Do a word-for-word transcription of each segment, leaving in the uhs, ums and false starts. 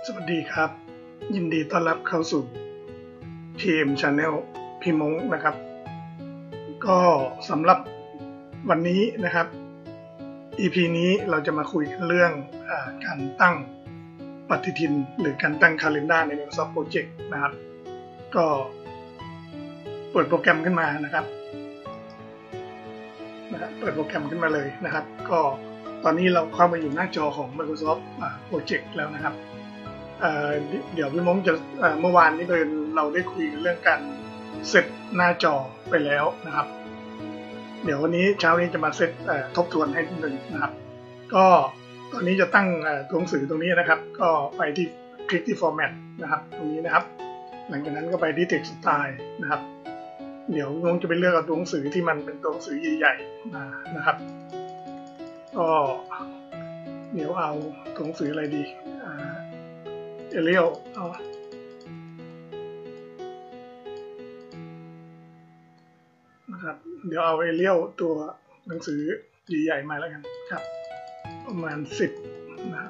สวัสดีครับยินดีต้อนรับเข้าสู่ ที เอ็ม Channel พี่มงนะครับก็สำหรับวันนี้นะครับ อี พี นี้เราจะมาคุยกันเรื่องอาการตั้งปฏิทินหรือการตั้ง Calendar ใน Microsoft Project นะครับก็เปิดโปรแกรมขึ้นมานะครับนะครับเปิดโปรแกรมขึ้นมาเลยนะครับก็ตอนนี้เราเข้ามาอยู่หน้าจอของ Microsoft Project แล้วนะครับเดี๋ยวพี่มงจะเมื่อวานนี้เราได้คุยเรื่องการเซตหน้าจอไปแล้วนะครับเดี๋ยววันนี้เช้านี้จะมาเซตทบทวนให้นิดนึงนะครับก็ตอนนี้จะตั้งตัวหนังสือตรงนี้นะครับก็ไปที่คลิกที่ format นะครับตรงนี้นะครับหลังจากนั้นก็ไปที่ text style นะครับเดี๋ยวพี่มงจะไปเลือกเอาตัวหนังสือที่มันเป็นตัวหนังสือใหญ่ๆมานะครับก็เดี๋ยวเอาตัวหนังสืออะไรดีเอเรียลเอานะครับเดี๋ยวเอาเอเรียลตัวหนังสือใหญ่ๆมาแล้วกันครับประมาณสิบนะครับ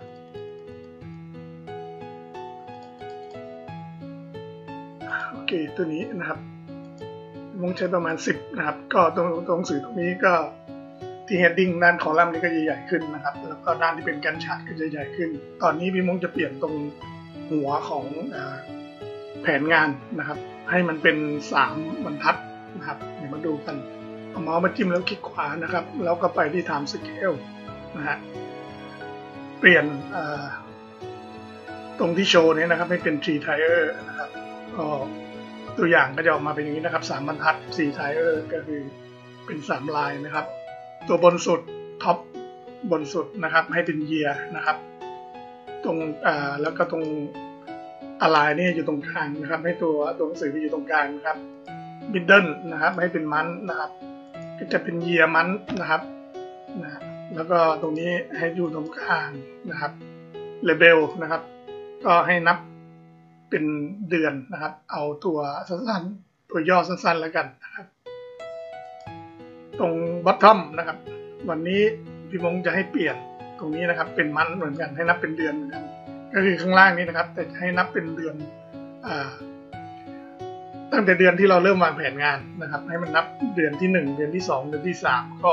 โอเคตัวนี้นะครับวงใช้ประมาณสิบนะครับก็ตรงตรงหนังสือตรงนี้ก็ที่ heading ด้านคอลัมน์นี้ก็จะใหญ่ขึ้นนะครับแล้วก็ด้านที่เป็นแกนชาร์ตก็จะใหญ่ขึ้นตอนนี้พี่มงจะเปลี่ยนตรงหัวของแผนงานนะครับให้มันเป็นสามบรรทัดนะครับเดี๋ยวมาดูกันเอาเมาส์มาจิ้มแล้วคลิกขวานะครับแล้วก็ไปที่ time scale นะฮะเปลี่ยนตรงที่โชว์นี้นะครับให้เป็น three tier นะครับก็ตัวอย่างก็จะออกมาเป็นอย่างนี้นะครับสามบรรทัดสี่ tier ก็คือเป็นสามลายนะครับตัวบนสุดท็อปบนสุดนะครับให้เป็น year นะครับตรงอ่าแล้วก็ตรงอะไรนี่อยู่ตรงกลางนะครับให้ตัวตัวหนังสือไปอยู่ตรงกลางนะครับ middle นะครับให้เป็นมันนะครับก็จะเป็น year มันนะครับนะแล้วก็ตรงนี้ให้อยู่ตรงกลางนะครับ label นะครับก็ให้นับเป็นเดือนนะครับเอาตัวสั้นๆตัวย่อสั้นๆแล้วกันนะครับตรง bottom นะครับวันนี้พี่มงจะให้เปลี่ยนตรงนี้นะครับเป็นมันเหมือนกันให้นับเป็นเดือนเหมือนกันก็คือข้างล่างนี้นะครับแต่ให้นับเป็นเดือนอ่าตั้งแต่เดือนที่เราเริ่มวางแผนงานนะครับให้มันนับเดือนที่หนึ่งเดือนที่สองเดือนที่สามก็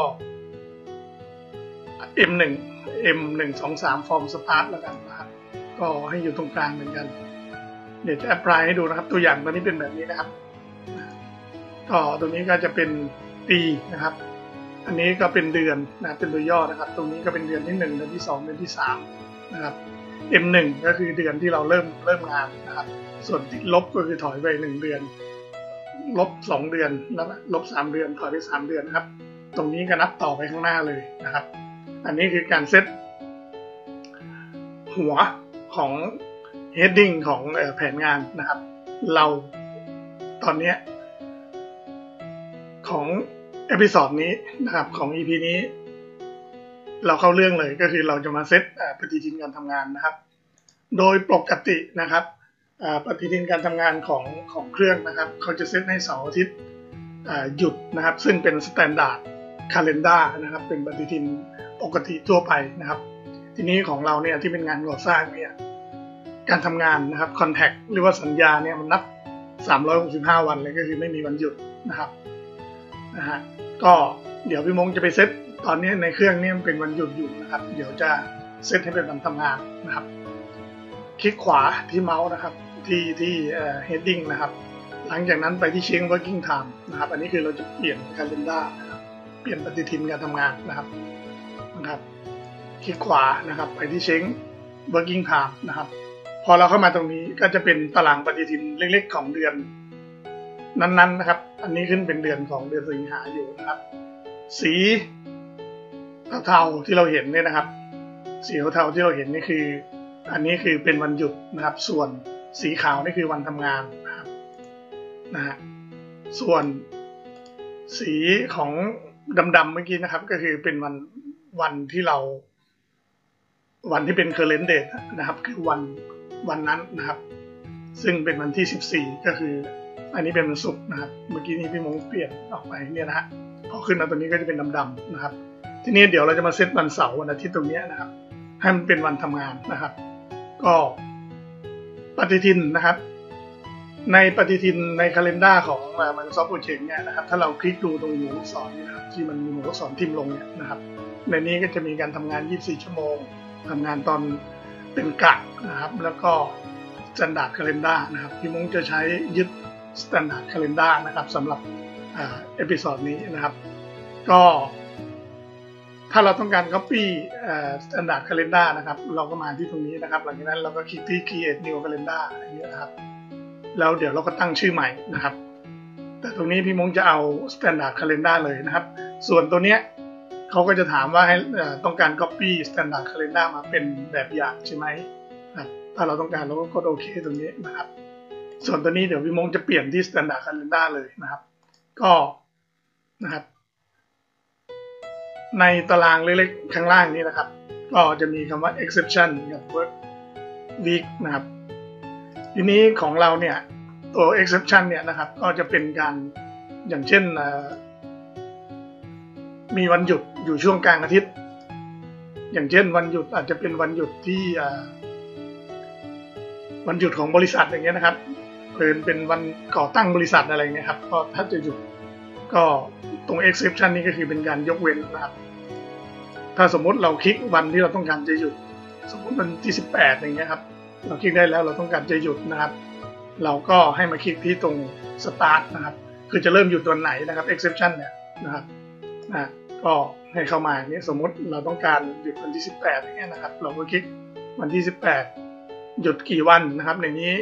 เอ็ม หนึ่ง เอ็ม หนึ่ง สอง สาม form start แล้วกันนะครับก็ให้อยู่ตรงกลางเหมือนกันเดี๋ยวจะ apply ให้ดูนะครับตัวอย่างตัวนี้เป็นแบบนี้นะครับก็ตัวนี้ก็จะเป็นปีนะครับอันนี้ก็เป็นเดือนนะเป็นตัวย่อนะครับตรงนี้ก็เป็นเดือนที่หนึ่งเดือนที่สองเดือนที่สามนะครับ เอ็ม หนึ่ง ก็คือเดือนที่เราเริ่มเริ่มงานนะครับส่วนติดลบก็คือถอยไปหนึ่งเดือนลบสองเดือนแล้วลบสามเดือนถอยไปสามเดือนนะครับตรงนี้ก็นับต่อไปข้างหน้าเลยนะครับอันนี้คือการเซตหัวของ heading ของแผนงานนะครับเราตอนนี้ของเอพิโซดนี้นะครับของ อี พี นี้เราเข้าเรื่องเลยก็คือเราจะมาเซตปฏิทินการทำงานนะครับโดยปกตินะครับปฏิทินการทำงานของของเครื่องนะครับเขาจะเซตให้เสาร์อาทิตย์หยุดนะครับซึ่งเป็น Standard Calendar นะครับเป็นปฏิทินปกติทั่วไปนะครับทีนี้ของเราเนี่ยที่เป็นงานก่อสร้างเนี่ยการทำงานนะครับ Contract หรือว่าสัญญาเนี่ยมันนับสามร้อยหกสิบห้าวันเลยก็คือไม่มีวันหยุดนะครับนะฮะก็เดี๋ยวพี่มงจะไปเซตตอนนี้ในเครื่องนี่มันเป็นวันหยุดอยู่นะครับเดี๋ยวจะเซตให้เป็นวันทำงานนะครับคลิกขวาที่เมาส์นะครับที่ที่เอ่อ heading นะครับหลังจากนั้นไปที่ change working time นะครับอันนี้คือเราจะเปลี่ยน calendar นะครับเปลี่ยนปฏิทินการทำงานนะครับนะครับคลิกขวานะครับไปที่ change working time นะครับพอเราเข้ามาตรงนี้ก็จะเป็นตารางปฏิทินเล็กๆของเดือนนั้นๆนะครับอันนี้ขึ้นเป็นเดือนของเดือนสิงหาอยู่นะครับสีเทาๆที่เราเห็นเนี่ยนะครับสีเทาๆที่เราเห็นนี่คืออันนี้คือเป็นวันหยุดนะครับส่วนสีขาวนี่คือวันทำงานนะครับนะฮะส่วนสีของดำๆเมื่อกี้นะครับก็คือเป็นวันวันที่เราวันที่เป็น current date นะครับคือวันวันนั้นนะครับซึ่งเป็นวันที่สิบสี่ก็คืออันนี้เป็นวันศุกร์นะครับเมื่อกี้นี้พี่มงเปลี่ยนออกไปเนี่ยนะฮะพอขึ้นมาตัวนี้ก็จะเป็นดำๆนะครับทีนี้เดี๋ยวเราจะมาเซตวันเสาร์วันอาทิตย์ตรงนี้นะครับให้มันเป็นวันทำงานนะครับก็ปฏิทินนะครับในปฏิทินใน calendar ของ Microsoft Project เนี่ยนะครับถ้าเราคลิกดูตรงหมวดลูกศรนี่นะครับที่มันมีหมวดลูกศรทิมลงเนี่ยนะครับในนี้ก็จะมีการทำงานยี่สิบสี่ชั่วโมงทำงานตอนเป็นกะนะครับแล้วก็ Standard Calendar นะครับพี่มงจะใช้ยึด Standard Calendar นะครับสำหรับเอพิโซดนี้นะครับก็ถ้าเราต้องการ copy Standard Calendar นะครับเราก็มาที่ตรงนี้นะครับหลังจากนั้นเราก็คลิกที่ Create New Calendar อย่างนี้นะครับแล้วเดี๋ยวเราก็ตั้งชื่อใหม่นะครับแต่ตรงนี้พี่มงจะเอา Standard Calendar เลยนะครับส่วนตัวเนี้ยเขาก็จะถามว่าให้ต้องการ copy Standard Calendar มาเป็นแบบอย่างใช่ไหมครับถ้าเราต้องการเราก็กดโอเคตรงนี้นะครับส่วนตัวนี้เดี๋ยวพี่มงจะเปลี่ยนที่ Standard Calendar เลยนะครับก็นะครับในตารางเล็กๆข้างล่างนี้นะครับก็จะมีคำว่า exception กับ work week นะครับทีนี้ของเราเนี่ยตัว exception เนี่ยนะครับก็จะเป็นการอย่างเช่นมีวันหยุดอยู่ช่วงกลางอาทิตย์อย่างเช่นวันหยุดอาจจะเป็นวันหยุดที่วันหยุดของบริษัทอย่างเงี้ยนะครับเป็นเป็นวันก่อตั้งบริษัทอะไรเงี้ยครับก็ถ้าจะหยุดก็ตรง exception นี่ก็คือเป็นการยกเว้นนะครับถ้าสมมติเราคลิกวันที่เราต้องการจะหยุดสมมติวันที่สิบแปดอย่างเงี้ยครับเราคลิกได้แล้วเราต้องการจะหยุดนะครับเราก็ให้มาคลิกที่ตรง start นะครับคือจะเริ่มหยุดวันไหนนะครับ exception เนี่ยนะครับนะก็ให้เข้ามาอย่างนี้สมมติเราต้องการหยุดวันที่สิบแปดอย่างเงี้ยนะครับเราก็คลิกวันที่สิบแปดหยุดกี่วันนะครับในนี้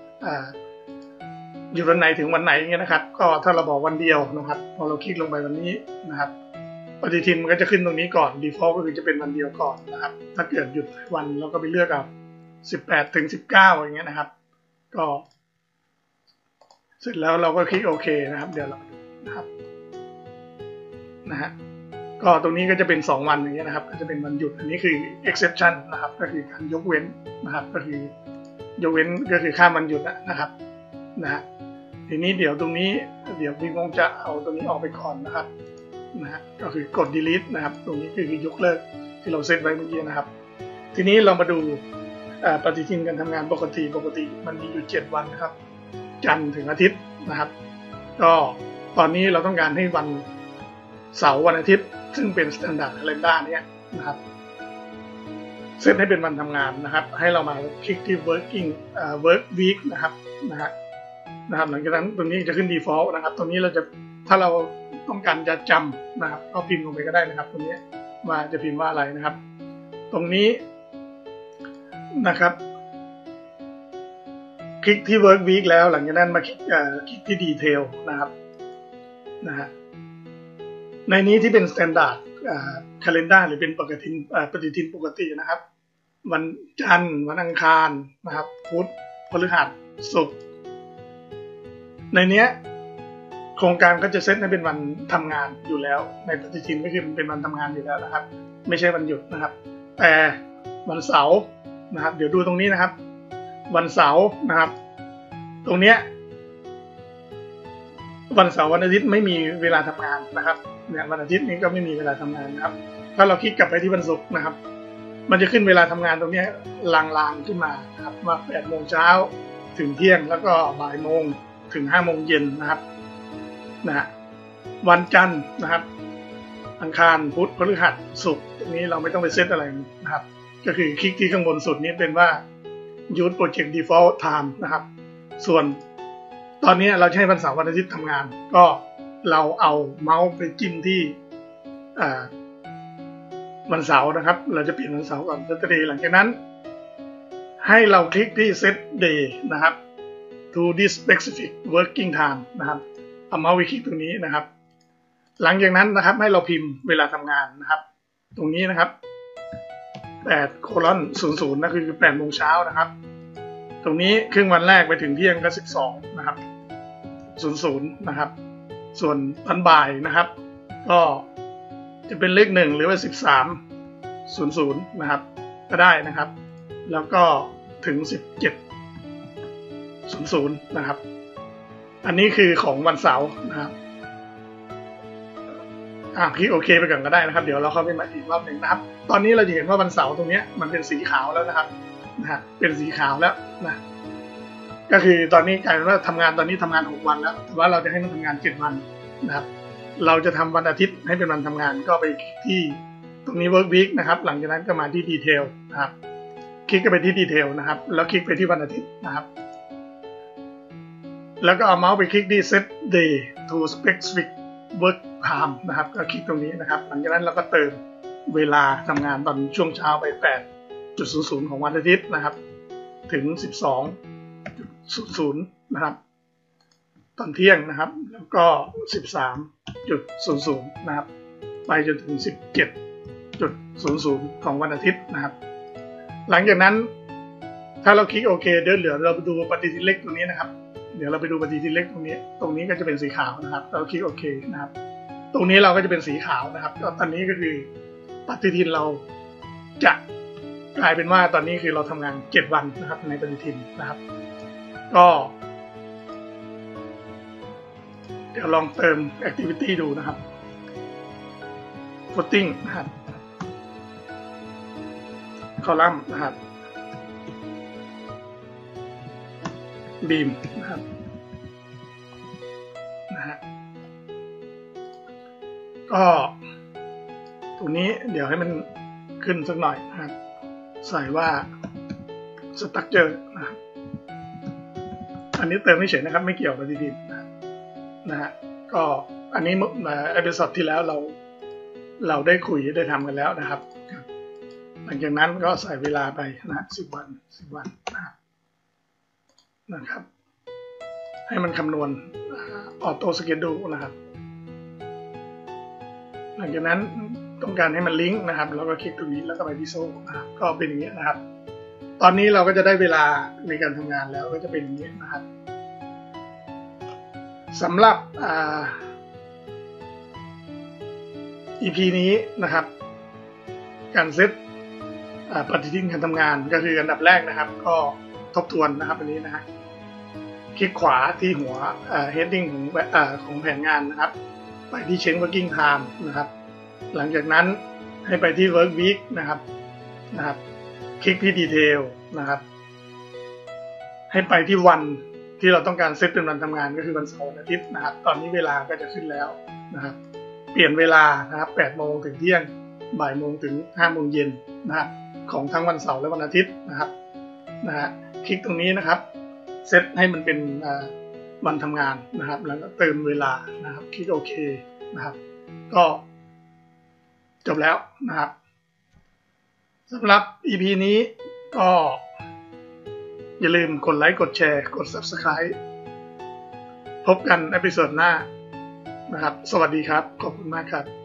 หยุดวันไหนถึงวันไหนอย่างเงี้ยนะครับก็ถ้าเราบอกวันเดียวนะครับพอเราคลิกลงไปวันนี้นะครับปฏิทินมันก็จะขึ้นตรงนี้ก่อน default ก็คือจะเป็นวันเดียวก่อนนะครับถ้าเกิดหยุดวันเราก็ไปเลือกเอาสิบแปดถึงสิบเก้าอย่างเงี้ยนะครับก็เสร็จแล้วเราก็คลิกโอเคนะครับเดี๋ยวเรานะครับนะฮะก็ตรงนี้ก็จะเป็นสองวันอย่างเงี้ยนะครับก็จะเป็นวันหยุดอันนี้คือ exception นะครับก็คือการยกเว้นนะครับก็คือยกเว้นก็คือข้ามวันหยุดนะครับนะฮะทีนี้เดี๋ยวตรงนี้เดี๋ยวพี่คงจะเอาตรงนี้ออกไปก่อนนะครับนะฮะก็คือกด delete นะครับตรงนี้คือยกเลิกที่เราเซตไว้เมื่อกี้นะครับทีนี้เรามาดูปฏิทินการทำงานปกติปกติมันมีอยู่เจ็ดวันนะครับจันทร์ถึงอาทิตย์นะครับก็ตอนนี้เราต้องการให้วันเสาร์วันอาทิตย์ซึ่งเป็น Standard Calendar เนี่ยนะครับเซตให้เป็นวันทำงานนะครับให้เรามาคลิกที่ working work week นะครับนะฮะนะครับหลังจากนั้นตรงนี้จะขึ้น default นะครับตรงนี้เราจะถ้าเราต้องการจะจำนะครับก็พิมพ์ลงไปก็ได้นะครับตรงนี้ว่าจะพิมพ์ว่าอะไรนะครับตรงนี้นะครับคลิกที่ work week แล้วหลังจากนั้นมาคลิกคลิกที่ detail นะครับนะฮะในนี้ที่เป็น standard calendar หรือเป็นปฏิทินปฏิทินปกตินะครับวันจันทร์วันอังคารนะครับพุธพฤหัสศุกร์ในนี้โครงการก็จะเซตให้เป็นวันทำงานอยู่แล้วในปฏิทินก็คือเป็นวันทำงานอยู่แล้วนะครับไม่ใช่วันหยุดนะครับแต่วันเสาร์นะครับเดี๋ยวดูตรงนี้นะครับวันเสาร์นะครับตรงเนี้ยวันเสาร์วันอาทิตย์ไม่มีเวลาทำงานนะครับเนี่ยวันอาทิตย์นี้ก็ไม่มีเวลาทำงานนะครับถ้าเราคลิกกลับไปที่วันศุกร์นะครับมันจะขึ้นเวลาทำงานตรงนี้ลางๆขึ้นมานะครับว่าแปดโมงเช้าถึงเที่ยงแล้วก็บ่ายโมงถึงห้าโมงเย็นนะครับนะฮะวันจันทร์นะครับอังคารพุธพฤหัสศุกร์ตรงนี้เราไม่ต้องไปเซตอะไรนะครับก็คือคลิกที่ข้างบนสุดนี้เป็นว่า use project default time นะครับส่วนตอนนี้เราใช้วันเสาร์วันอาทิตย์ทำงานก็เราเอาเมาส์ไปจิ้มที่วันเสาร์นะครับเราจะเปลี่ยนวันเสาร์ก่อน Saturday หลังจากนั้นให้เราคลิกที่ set day นะครับ to this specific working time นะครับเอาเมาส์ไปคลิกตรงนี้นะครับหลังจากนั้นนะครับให้เราพิมพ์เวลาทำงานนะครับตรงนี้นะครับแปดโคลอนศูนย์ศูนย์นะคือแปดโมงเช้านะครับตรงนี้ครึ่งวันแรกไปถึงเที่ยงก็สิบสองนะครับศูนย์ศูนย์นะครับส่วนตอนบ่ายนะครับก็จะเป็นเลขหนึ่งหรือว่าสิบสามศูนย์ศูนย์นะครับก็ได้นะครับแล้วก็ถึงสิบเจ็ดศูนย์ศูนย์นะครับอันนี้คือของวันเสาร์นะครับอ่ะคลิกโอเคไปก่อนก็ได้นะครับเดี๋ยวเราเข้าไปใหม่อีกรอบหนึ่งนะครับตอนนี้เราจะเห็นว่าวันเสาร์ตรงนี้มันเป็นสีขาวแล้วนะครับนะฮะเป็นสีขาวแล้วนะก็คือตอนนี้กลายเป็นว่าทำงานตอนนี้ทำงานหกวันแล้วแต่ว่าเราจะให้มันทำงานเจ็ดวันนะครับเราจะทำวันอาทิตย์ให้เป็นวันทำงานก็ไปที่ตรงนี้ work week นะครับหลังจากนั้นก็มาที่ detail นะครับคลิกไปที่ detail นะครับแล้วคลิกไปที่วันอาทิตย์นะครับแล้วก็เอาเมาส์ไปคลิกที่ set day to specific work time นะครับก็คลิกตรงนี้นะครับหลังจากนั้นเราก็เติมเวลาทำงานตอนช่วงเช้าไป แปดจุดศูนย์ศูนย์ ของวันอาทิตย์นะครับถึง สิบสองจุดศูนย์ศูนย์ นะครับตอนเที่ยงนะครับแล้วก็ สิบสามจุดศูนย์ศูนย์ นะครับไปจนถึง สิบเจ็ดจุดศูนย์ศูนย์ ของวันอาทิตย์นะครับหลังจากนั้นถ้าเราคลิกโอเคเดี๋ยวเหลือเราไปดูปฏิทินเล็กตรงนี้นะครับเดี๋ยวเราไปดูปฏิทินเล็กตรงนี้ตรงนี้ก็จะเป็นสีขาวนะครับเราคลิกโอเคนะครับตรงนี้เราก็จะเป็นสีขาวนะครับตอนนี้ก็คือปฏิทินเราจะกลายเป็นว่าตอนนี้คือเราทำงานเจ็ดวันนะครับในปฏิทินนะครับก็เดี๋ยวลองเติม activity ดูนะครับ footing นะครับ column นะครับ beam นะครับนะฮะก็ตรงนี้เดี๋ยวให้มันขึ้นสักหน่อยนะครับใส่ว่า structure นะครับอันนี้เติมไม่เฉยนะครับไม่เกี่ยวกับปฏิทินนะนะฮะก็อันนี้เอพิโซดที่แล้วเราเราได้คุยได้ทำกันแล้วนะครับหลังจากนั้นก็ใส่เวลาไปนะสิบวันสิบวันนะครับนะครับให้มันคำนวณออโต้สเกจดูนะครับหลังจากนั้นต้องการให้มันลิงก์นะครับแล้วก็คลิกตรงนี้แล้วก็ไปที่โซ่นะครับก็เป็นอย่างนี้นะครับตอนนี้เราก็จะได้เวลาในการทำงานแล้วก็จะเป็นอย่างนี้นะครับสำหรับ อี พี นี้นะครับการเซตปฏิทินการทำงานก็คืออันดับแรกนะครับก็ทบทวนนะครับอันนี้นะฮะคลิกขวาที่หัว heading ของของแผนงานนะครับไปที่ change working time นะครับหลังจากนั้นให้ไปที่ work week นะครับนะครับคลิกที่ detail นะครับให้ไปที่วันที่เราต้องการเซตเป็นวันทำงานก็คือวันเสาร์อาทิตย์นะครับตอนนี้เวลาก็จะขึ้นแล้วนะครับเปลี่ยนเวลานะครับแปดโมงถึงเที่ยงบ่ายโมงถึงห้าโมงเย็นนะครับของทั้งวันเสาร์และวันอาทิตย์นะครับนะฮะคลิกตรงนี้นะครับเซตให้มันเป็นวันทำงานนะครับแล้วก็เติมเวลานะครับคลิกโอเคนะครับก็จบแล้วนะครับสำหรับ อี พี นี้ก็อย่าลืมกดไลค์กดแชร์กด ซับสไครบ์ พบกันเอพิโซดหน้านะครับสวัสดีครับขอบคุณมากครับ